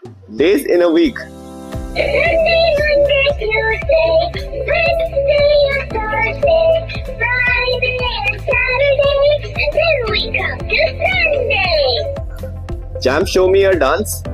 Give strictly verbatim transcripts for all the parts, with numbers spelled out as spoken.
Days in a week. Sunday, Monday, Tuesday, Wednesday, Thursday, Friday, and Saturday, and then we come to Sunday. Jam, show me your dance.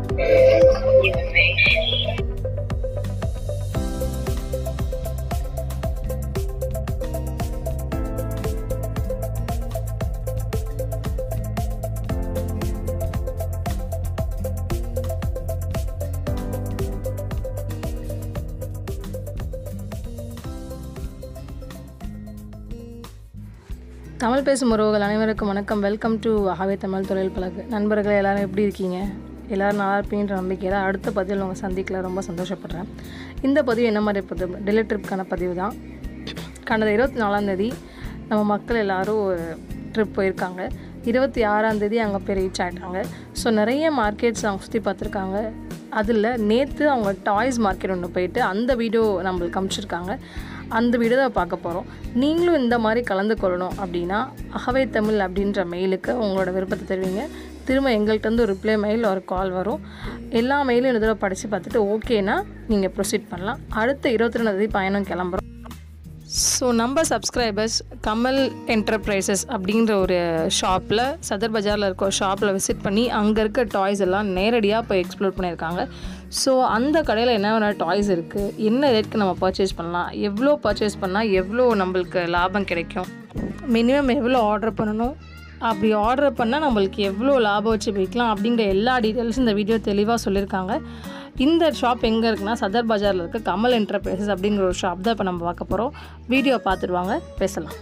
Tamil பேசும் உறவுகள் அனைவருக்கும் வணக்கம். Welcome to அகவை Tamil தொழில் பழகு. நண்பர்களே, எல்லோரும் எப்படி இருக்கீங்க? எல்லோரும் நல்லா இருப்பீன்ற நம்பிக்கையில் அடுத்த பதிவில் உங்கள் சந்திக்கல ரொம்ப சந்தோஷப்படுறேன். இந்த பதிவு என்ன மாதிரி பதிவு? டெல்லி ட்ரிப்க்கான பதிவு தான். கடந்த இருபத்தி நாலாந்தேதி நம்ம மக்கள் எல்லோரும் ஒரு ட்ரிப் போயிருக்காங்க. இருபத்தி ஆறாந்தேதி அங்கே போய் ரீச் ஆகிட்டாங்க. ஸோ நிறைய மார்க்கெட்ஸ் அவங்க சுற்றி பார்த்துருக்காங்க. அதில் நேற்று அவங்க டாய்ஸ் மார்க்கெட் ஒன்று போயிட்டு அந்த வீடியோ நம்மளுக்கு காமிச்சிருக்காங்க. அந்த வீடியோ தான் பார்க்க போகிறோம். நீங்களும் இந்த மாதிரி கலந்து கொள்ளணும் அப்படின்னா அகவை தமிழ் அப்படின்ற மெயிலுக்கு உங்களோட விருப்பத்தை தெரிவிங்க. திரும்ப எங்கள்கிட்ட ஒரு ரிப்ளை மெயில் ஒரு கால் வரும். எல்லா மெயிலும் இந்த தடவை படித்து பார்த்துட்டு ஓகேனா நீங்கள் ப்ரொசீட் பண்ணலாம். அடுத்த இருபத்தி ரெண்டாந்தேதி பயணம் கிளம்புறோம். ஸோ நம்ம சப்ஸ்கிரைபர்ஸ் கமல் என்டர்பிரைசஸ் அப்படின்ற ஒரு ஷாப்பில், சதர் பஜாரில் இருக்க ஒரு ஷாப்பில் விசிட் பண்ணி அங்கே இருக்க டாய்ஸ் எல்லாம் நேரடியாக போய் எக்ஸ்ப்ளோர் பண்ணியிருக்காங்க. ஸோ அந்த கடையில் என்ன டாய்ஸ் இருக்குது, என்ன ரேட்க்கு நம்ம பர்ச்சேஸ் பண்ணலாம், எவ்வளோ பர்ச்சேஸ் பண்ணால் எவ்வளோ நம்மளுக்கு லாபம் கிடைக்கும், மினிமம் எவ்வளோ ஆர்டர் பண்ணணும், அப்படி ஆர்டர் பண்ணால் நம்மளுக்கு எவ்வளோ லாபம் வச்சு விற்கலாம் அப்படிங்கிற எல்லா டீட்டெயில்ஸும் இந்த வீடியோ தெளிவாக சொல்லியிருக்காங்க. இந்த ஷாப் எங்கே இருக்குன்னா சதர் பஜாரில் இருக்க கமல் என்டர்பிரைசஸ் அப்படிங்கிற ஒரு ஷாப் தான் இப்போ நம்ம பார்க்க போகிறோம். வீடியோ பார்த்துருவாங்க, பேசலாம்.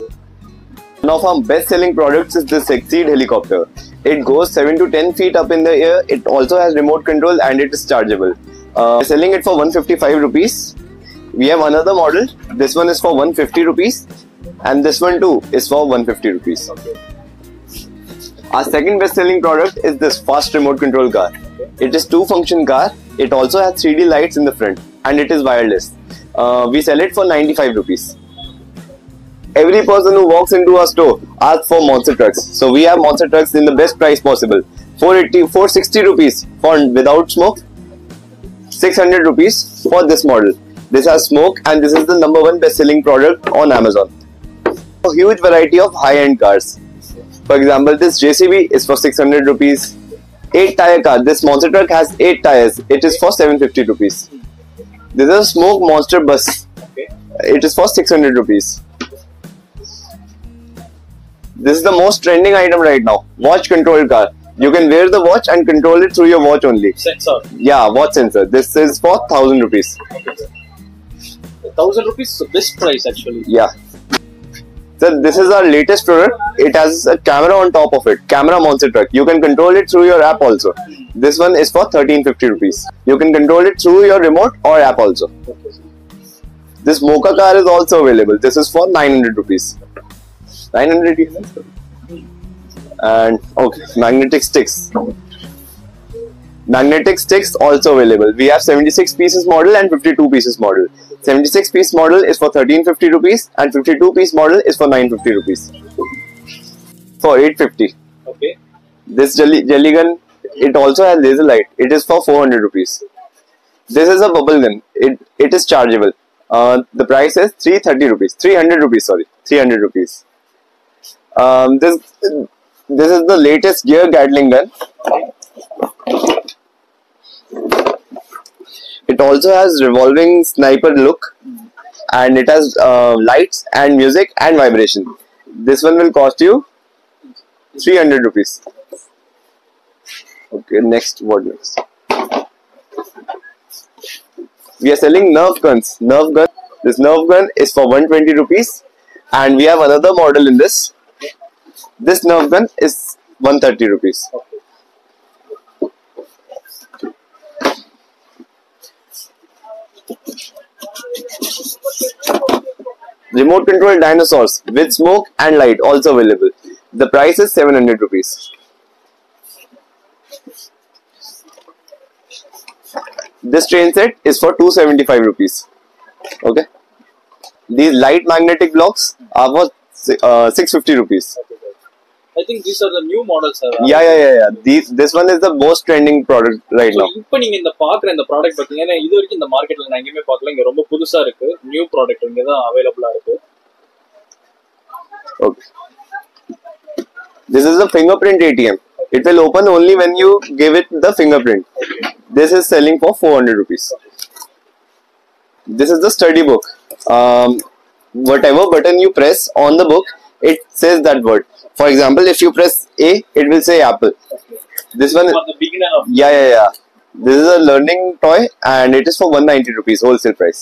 One of our best-selling products is this Exceed helicopter. It goes seven to ten feet up in the air. It also has remote control and it is chargeable. Uh, we're selling it for one hundred fifty-five rupees. We have another model. This one is for one hundred fifty rupees, and this one too is for one hundred fifty rupees. Our second best-selling product is this fast remote control car. It is two-function car. It also has three D lights in the front, and it is wireless. Uh, we sell it for ninety-five rupees. Every person who walks into our store asks for monster trucks. So we have monster trucks in the best price possible. four eighty, four sixty rupees for without smoke. six hundred rupees for this model. This has smoke, and this is the number one best-selling product on Amazon. A huge variety of high-end cars. For example, this J C B is for six hundred rupees. eight tire car. This monster truck has eight tires. It is for seven hundred fifty rupees. This is a smoke monster bus. It is for six hundred rupees. This is the most trending item right now. Watch control car. You can wear the watch and control it through your watch only. Sensor. Yeah, watch sensor. This is for thousand rupees. Thousand rupees. So this price actually. Yeah. So this is our latest product. It has a camera on top of it. Camera monster truck. You can control it through your app also. This one is for thirteen fifty rupees. You can control it through your remote or app also. This Mocha car is also available. This is for nine hundred rupees. nine hundred and okay, magnetic sticks. Magnetic sticks also available. We have seventy-six pieces model and fifty-two pieces model. seventy-six piece model is for thirteen fifty rupees and fifty-two piece model is for nine fifty rupees. For eight fifty. Okay. This jelly, jelly gun, it also has laser light. It is for four hundred rupees. This is a bubble gun. It it is chargeable. Uh, the price is three thirty rupees. three hundred rupees, sorry. three hundred rupees. Um, this this is the latest gear Gatling gun. It also has revolving sniper look, and it has uh, lights and music and vibration. This one will cost you three hundred rupees. Okay, next, what next? We are selling Nerf guns. Nerf gun. This Nerf gun is for one hundred twenty rupees, and we have another model in this. This Nerf gun is one hundred thirty rupees. Remote control dinosaurs with smoke and light also available. The price is seven hundred rupees. This train set is for two hundred seventy-five rupees. Okay. These light magnetic blocks are for uh, six hundred fifty rupees. I think these are the new models, sir. Yeah, yeah, yeah, yeah. These, this one is the most trending product right So, now. இப்போ நீங்க இந்த பாக்குற இந்த product பாத்தீங்கன்னா இது வரைக்கும் இந்த மார்க்கெட்ல நான் எங்கேயுமே பார்க்கல. இங்க ரொம்ப புதுசா இருக்கு. நியூ ப்ராடக்ட் இங்க தான் அவைலபிளா இருக்கு. Okay. This is a fingerprint A T M. It will open only when you give it the fingerprint. This is selling for four hundred rupees. This is the study book. Um, whatever button you press on the book, it says that word. For example, if you press A, it will say apple. This one, For the beginner of yeah, yeah, yeah. This is a learning toy and it is for one hundred ninety rupees wholesale price.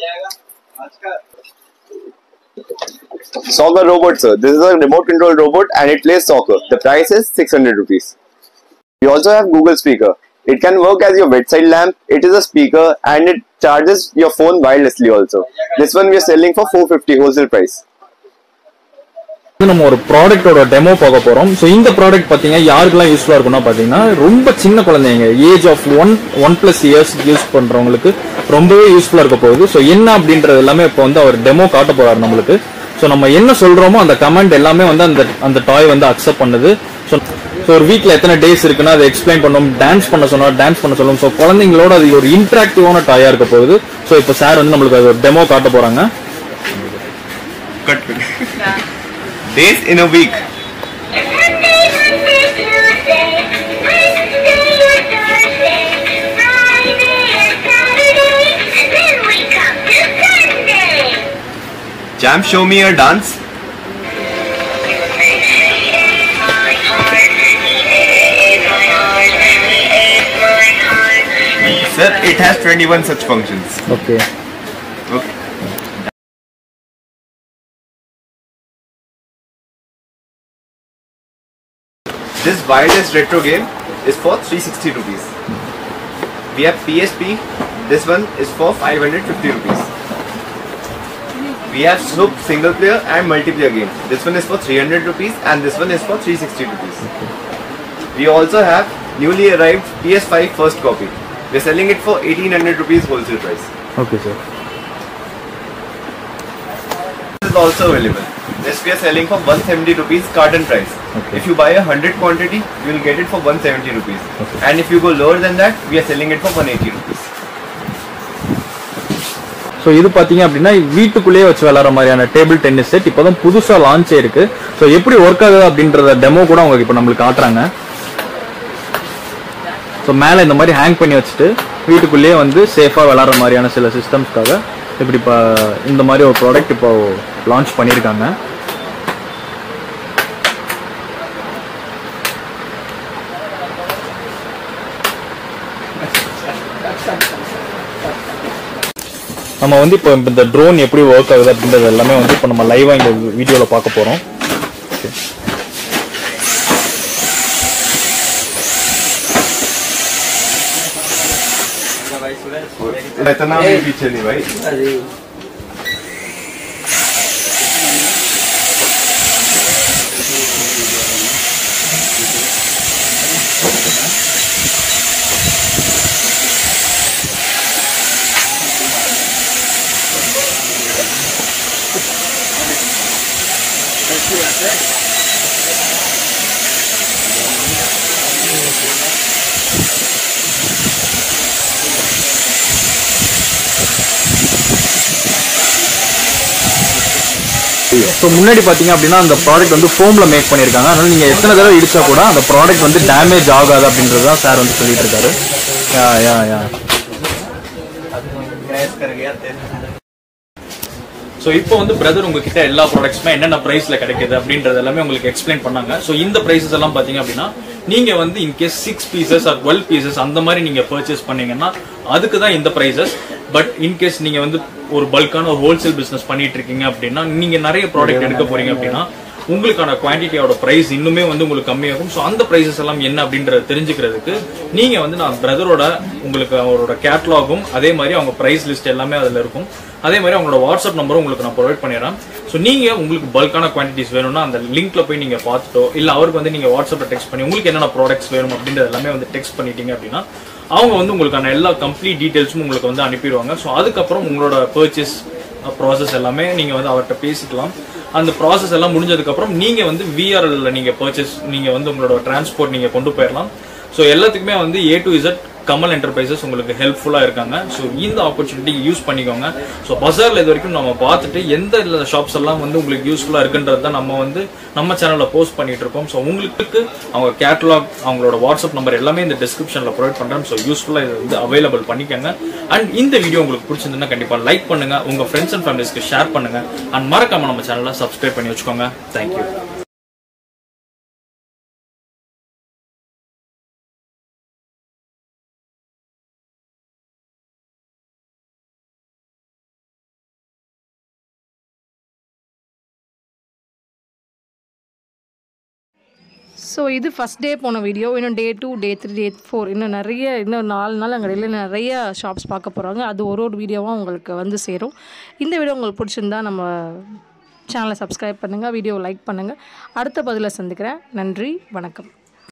Soccer robot, sir. This is a remote control robot and it plays soccer. The price is six hundred rupees. We also have Google Speaker. It can work as your bedside lamp. It is a speaker and it charges your phone wirelessly also. This one we are selling for four hundred fifty wholesale price. நம்ம ஒரு ப்ராடக்ட்டோட demo பார்க்க போறோம். So இந்த product பார்த்தீங்கன்னா யாருக்கெல்லாம் யூஸ்ஃபுல்லாக இருக்கும்னா பார்த்தீங்கன்னா ரொம்ப சின்ன குழந்தைங்க age of one one plus years use பண்றவங்களுக்கு ரொம்பவே யூஸ்ஃபுல்லாக இருக்க போகுது. ஸோ என்ன அப்படின்றது எல்லாமே இப்போ வந்து அவர் டெமோ காட்ட போறாரு நம்மளுக்கு. ஸோ நம்ம என்ன சொல்றோமோ அந்த கமெண்ட் எல்லாமே வந்து அந்த அந்த டாய் வந்து அக்செப்ட் பண்ணுது. ஸோ ஸோ ஒரு வீக்ல எத்தனை டேஸ் இருக்குன்னா அதை எக்ஸ்பிளைன் பண்ணணும், டான்ஸ் பண்ண சொன்னா டான்ஸ் பண்ண சொல்லணும். ஸோ குழந்தைங்களோட அது ஒரு இன்டராக்டிவான டாயா இருக்க போகுது. ஸோ இப்போ சார் வந்து நம்மளுக்கு அது ஒரு டெமோ காட்ட போறாங்க. Days in a week. Monday, Monday, Tuesday, Wednesday or Thursday, Friday and Saturday, and then we come to Sunday. Jam, show me a dance. Sir, it has twenty-one such functions. Okay. Okay. This wireless retro game is for three hundred sixty rupees. We have P S P. This one is for five hundred fifty rupees. We have Snoop single player and multiplayer game. This one is for three hundred rupees and this one is for three hundred sixty rupees. We also have newly arrived P S five first copy. We are selling it for eighteen hundred rupees wholesale price. Okay sir. This is also available. This we are selling for one hundred seventy rupees carton price. Okay. If you buy a one hundred quantity, you will get it for one hundred seventy rupees. Okay. And if you go lower than that, we are selling it for one hundred eighty rupees. So இது பார்த்தீங்க அப்படின்னா வீட்டுக்குள்ளேயே வச்சு விளாட்ற மாதிரியான table tennis set இப்போ தான் புதுசாக லான்ச் ஆயிருக்கு. ஸோ எப்படி ஒர்க் ஆகுது அப்படின்றத டெமோ கூட அவங்க இப்போ நம்மளுக்கு காட்டுறாங்க. ஸோ மேலே இந்த மாதிரி ஹேங் பண்ணி வச்சுட்டு வீட்டுக்குள்ளேயே வந்து சேஃபாக விளாட்ற மாதிரியான சில சிஸ்டம்ஸ்க்காக இப்படி இப்போ இந்த மாதிரி ஒரு ப்ராடக்ட் இப்போ லான்ச் பண்ணியிருக்காங்க. நம்ம வந்து இப்போ இந்த ட்ரோன் எப்படி ஒர்க் ஆகுது அப்படின்றது எல்லாமே வந்து இப்போ நம்ம லைவா இந்த வீடியோவில் பார்க்க போறோம். इतना भी पीछे नहीं भाई. ஸோ முன்னாடி பார்த்தீங்க அப்படின்னா அந்த ப்ராடக்ட் வந்து ஃபோமில் மேக் பண்ணியிருக்காங்க. அதனால நீங்கள் எத்தனை தடவை இடிச்சா கூட அந்த ப்ராடக்ட் வந்து டேமேஜ் ஆகாது அப்படின்றது தான் சார் வந்து சொல்லிட்டு இருக்காரு. யா யா யா ஸோ இப்போ வந்து பிரதர் உங்ககிட்ட எல்லா ப்ராடக்ட்ஸுமே என்னென்ன ப்ரைஸில் கிடைக்குது அப்படின்றது எல்லாமே உங்களுக்கு எக்ஸ்பிளைன் பண்ணாங்க. ஸோ இந்த ப்ரைஸஸ் எல்லாம் பார்த்தீங்க அப்படின்னா நீங்கள் வந்து in case six pieces or twelve pieces அந்த மாதிரி நீங்கள் பர்ச்சேஸ் பண்ணீங்கன்னா அதுக்கு தான் இந்த ப்ரைஸஸ். பட் இன்கேஸ் நீங்கள் வந்து ஒரு பல்கான ஒரு ஹோல்சேல் பிஸ்னஸ் பண்ணிட்டு இருக்கீங்க அப்படின்னா நீங்கள் நிறைய ப்ராடக்ட் எடுக்க போறீங்க அப்படின்னா உங்களுக்கான குவான்டிட்டியோட பிரைஸ் இன்னுமே வந்து உங்களுக்கு கம்மியாகும். ஸோ அந்த பிரைசஸ் எல்லாம் என்ன அப்படின்றத தெரிஞ்சுக்கிறதுக்கு நீங்க வந்து நான் பிரதரோட உங்களுக்கு அவரோட கேட்லாகும் அதே மாதிரி அவங்க பிரைஸ் லிஸ்ட் எல்லாமே அதுல இருக்கும். அதே மாதிரி அவங்களோட வாட்ஸ்அப் நம்பரும் உங்களுக்கு நான் ப்ரொவைட் பண்ணிடுறேன். ஸோ நீங்க உங்களுக்கு பல்கான குவான்டிட்டிஸ் வேணும்னா அந்த லிங்க்ல போய் நீங்க பார்த்துட்டோ இல்ல அவருக்கு வந்து நீங்க வாட்ஸ்அப்ல டெக்ஸ்ட் பண்ணி உங்களுக்கு என்னென்ன ப்ராடக்ட்ஸ் வேணும் அப்படின்றது எல்லாமே வந்து டெக்ஸ்ட் பண்ணிட்டீங்க அப்படின்னா அவங்க வந்து உங்களுக்கான எல்லா கம்ப்ளீட் டீடைல்ஸும் உங்களுக்கு வந்து அனுப்பிடுவாங்க. ஸோ அதுக்கப்புறம் உங்களோட பர்ச்சேஸ் ப்ராசஸ் எல்லாமே நீங்க வந்து அவர்கிட்ட பேசிக்கலாம். அந்த ப்ராசஸ் எல்லாம் முடிஞ்சதுக்கப்புறம் நீங்கள் வந்து விஆர்எல்ல நீங்கள் பர்ச்சேஸ் நீங்கள் வந்து உங்களோட டிரான்ஸ்போர்ட் நீங்கள் கொண்டு போயிடலாம். ஸோ எல்லாத்துக்குமே வந்து A to Z Kamal enterprises உங்களுக்கு ஹெல்ப்ஃபுல்லாக இருக்காங்க. ஸோ இந்த ஆப்பர்ச்சுனிட்டி யூஸ் பண்ணிக்கோங்க. ஸோ பஜாரில் இது வரைக்கும் நம்ம பார்த்துட்டு எந்த ஷாப்ஸ் எல்லாம் வந்து உங்களுக்கு யூஸ்ஃபுல்லாக இருக்குன்றது தான் நம்ம வந்து நம்ம சேனலில் போஸ்ட் பண்ணிட்டு இருக்கோம். ஸோ உங்களுக்கு அவங்க கேட்டலாக் அவங்களோட வாட்ஸ்அப் நம்பர் எல்லாமே இந்த டிஸ்கிரிப்ஷனில் ப்ரொவைட் பண்ணுறேன். ஸோ யூஸ்ஃபுல்லாக இது வந்து அவைலபிள் பண்ணிக்கோங்க. அண்ட் இந்த வீடியோ உங்களுக்கு பிடிச்சிருந்ததுன்னா கண்டிப்பாக லைக் பண்ணுங்க, உங்கள் ஃப்ரெண்ட்ஸ் அண்ட் ஃபேமிலிஸ்க்கு ஷேர் பண்ணுங்க. அண்ட் மறக்காம நம்ம சேனலை சப்ஸ்கிரைப் பண்ணி வச்சுக்கோங்க. தேங்க்யூ. ஸோ இது ஃபஸ்ட் டே போன வீடியோ. இன்னும் day two, day three, day four இன்னும் நிறைய இன்னும் நாலு நாள் அங்கே இடையில நிறைய ஷாப்ஸ் பார்க்க போகிறாங்க. அது ஒரு ஒரு வீடியோவாக உங்களுக்கு வந்து சேரும். இந்த வீடியோ உங்களுக்கு பிடிச்சிருந்தா நம்ம சேனலை சப்ஸ்கிரைப் பண்ணுங்கள், வீடியோவை லைக் பண்ணுங்கள். அடுத்த பதிலை சந்திக்கிறேன். நன்றி, வணக்கம்.